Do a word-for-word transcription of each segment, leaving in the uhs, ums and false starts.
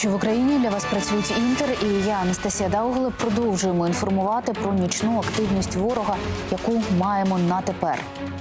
Ночі в Україні для вас працюють Інтер і я, Анастасія Даугла, продовжуємо інформувати про нічну активність ворога, яку маємо на тепер.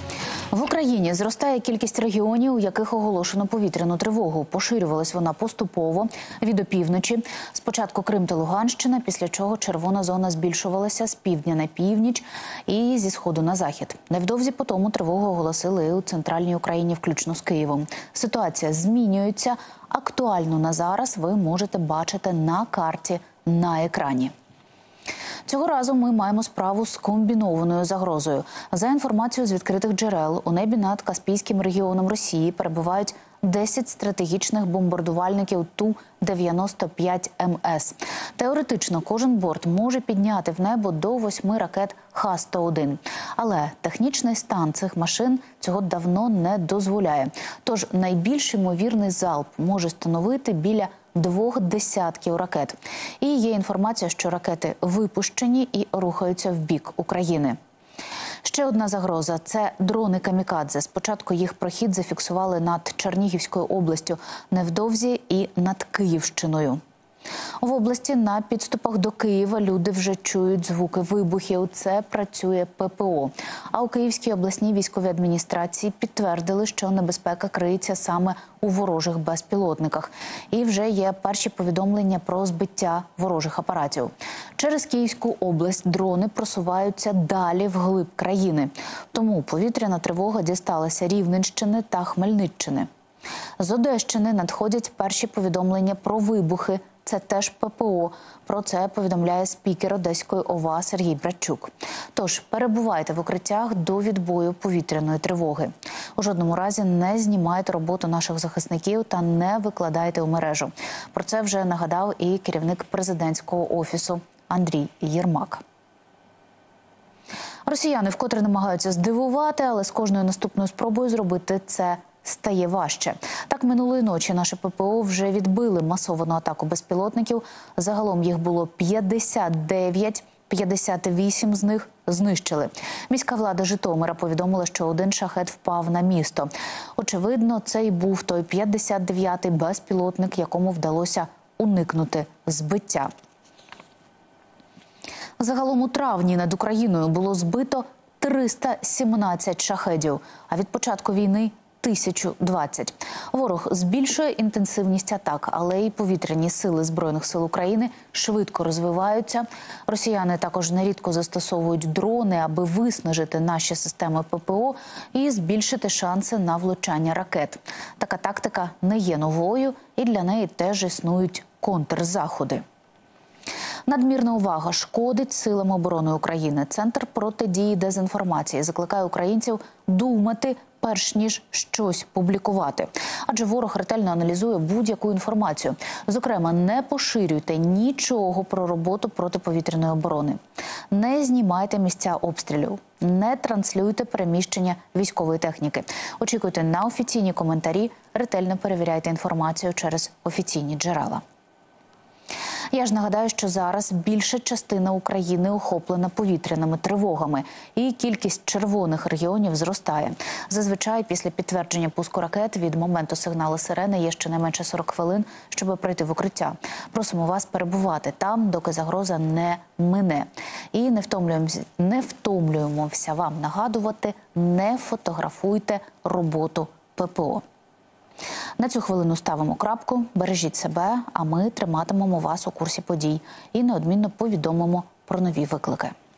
В Україні зростає кількість регіонів, у яких оголошено повітряну тривогу. Поширювалась вона поступово від опівночі. Спочатку Крим та Луганщина, після чого червона зона збільшувалася з півдня на північ і зі сходу на захід. Невдовзі по тому тривогу оголосили і у центральній Україні, включно з Києвом. Ситуація змінюється. Актуально на зараз ви можете бачити на карті на екрані. Цього разу ми маємо справу з комбінованою загрозою. За інформацією з відкритих джерел, у небі над Каспійським регіоном Росії перебувають десять стратегічних бомбардувальників Ту дев'яносто п'ять Ем Ес. Теоретично кожен борт може підняти в небо до восьми ракет Х сто один. Але технічний стан цих машин цього давно не дозволяє. Тож найбільш ймовірний залп може становити біля двох десятків ракет. І є інформація, що ракети випущені і рухаються в бік України. Ще одна загроза – це дрони-камікадзе. Спочатку їх прохід зафіксували над Чернігівською областю, невдовзі і над Київщиною. В області на підступах до Києва люди вже чують звуки вибухів. Це працює Пе Пе О. А у Київській обласній військовій адміністрації підтвердили, що небезпека криється саме у ворожих безпілотниках. І вже є перші повідомлення про збиття ворожих апаратів. Через Київську область дрони просуваються далі вглиб країни. Тому повітряна тривога дісталася Рівненщини та Хмельниччини. З Одещини надходять перші повідомлення про вибухи. Це теж Пе Пе О. Про це повідомляє спікер Одеської О В А Сергій Братчук. Тож перебувайте в укриттях до відбою повітряної тривоги. У жодному разі не знімайте роботу наших захисників та не викладайте у мережу. Про це вже нагадав і керівник президентського офісу Андрій Єрмак. Росіяни вкотре намагаються здивувати, але з кожною наступною спробою зробити це стає важче. Так, минулої ночі наше Пе Пе О вже відбили масовану атаку безпілотників. Загалом їх було п'ятдесят дев'ять, п'ятдесят вісім з них знищили. Міська влада Житомира повідомила, що один шахед впав на місто. Очевидно, це й був той п'ятдесят дев'ятий безпілотник, якому вдалося уникнути збиття. Загалом у травні над Україною було збито триста сімнадцять шахедів, а від початку війни – тисячу двадцять. Ворог збільшує інтенсивність атак, але й повітряні сили Збройних сил України швидко розвиваються. Росіяни також нерідко застосовують дрони, аби виснажити наші системи Пе Пе О і збільшити шанси на влучання ракет. Така тактика не є новою, і для неї теж існують контрзаходи. Надмірна увага шкодить силам оборони України. Центр протидії дезінформації закликає українців думати, перш ніж щось публікувати. Адже ворог ретельно аналізує будь-яку інформацію. Зокрема, не поширюйте нічого про роботу протиповітряної оборони. Не знімайте місця обстрілів. Не транслюйте переміщення військової техніки. Очікуйте на офіційні коментарі, ретельно перевіряйте інформацію через офіційні джерела. Я ж нагадаю, що зараз більша частина України охоплена повітряними тривогами, і кількість червоних регіонів зростає. Зазвичай після підтвердження пуску ракет від моменту сигналу сирени є щонайменше сорок хвилин, щоб прийти в укриття. Просимо вас перебувати там, доки загроза не мине. І не втомлюємося, не втомлюємося вам нагадувати, не фотографуйте роботу Пе Пе О. На цю хвилину ставимо крапку, бережіть себе, а ми триматимемо вас у курсі подій і неодмінно повідомимо про нові виклики.